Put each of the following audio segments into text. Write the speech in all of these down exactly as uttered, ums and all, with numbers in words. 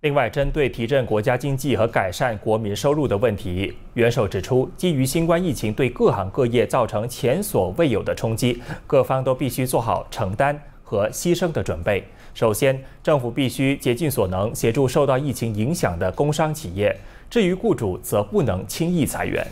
另外，针对提振国家经济和改善国民收入的问题，元首指出，基于新冠疫情对各行各业造成前所未有的冲击，各方都必须做好承担和牺牲的准备。首先，政府必须竭尽所能协助受到疫情影响的工商企业，至于雇主，则不能轻易裁员。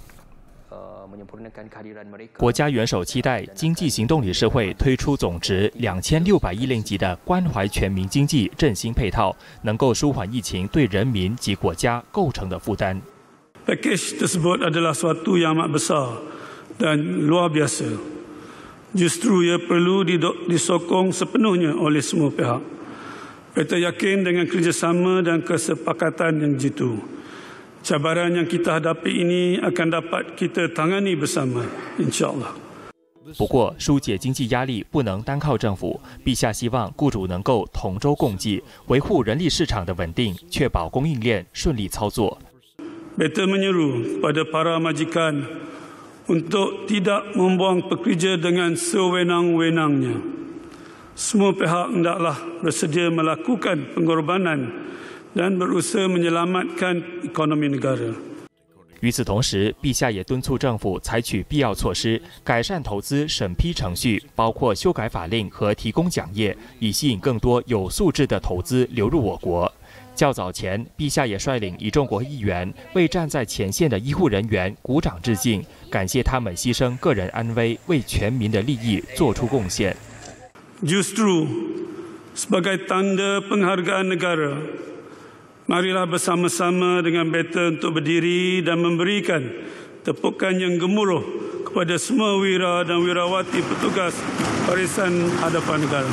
国家元首期待经济行动理事会推出总值两千六百亿令吉的关怀全民经济振兴配套，能够舒缓疫情对人民及国家构成的负担。 Package tersebut adalah suatu yang amat besar dan luar biasa. Justru ia perlu disokong sepenuhnya oleh semua pihak. Kita yakin dengan kerjasama dan kesepakatan yang jitu. Cabaran yang kita hadapi ini akan dapat kita tangani bersama, insyaAllah. 不过，疏解经济压力不能单靠政府。陛下希望雇主能够同舟共济，维护人力市场的稳定，确保供应链顺利操作。 Beta menyeru kepada para majikan untuk tidak membuang pekerja dengan sewenang-wenangnya. Semua pihak hendaklah bersedia melakukan pengorbanan dan berusaha menyelamatkan ekonomi negara. 与此同时，陛下也敦促政府采取必要措施，改善投资审批程序，包括修改法令和提供奖业，以吸引更多有素质的投资流入我国。较早前，陛下也率领一众国会议员为站在前线的医护人员鼓掌致敬，感谢他们牺牲个人安危，为全民的利益做出贡献。 Justru sebagai tanda penghargaan negara. Marilah bersama-sama dengan Beta untuk berdiri dan memberikan tepukan yang gemuruh kepada semua wira dan wirawati petugas barisan hadapan negara.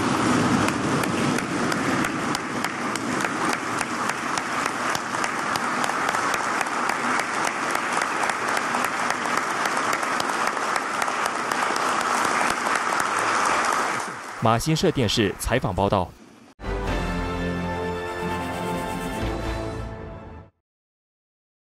马新社电视采访报道。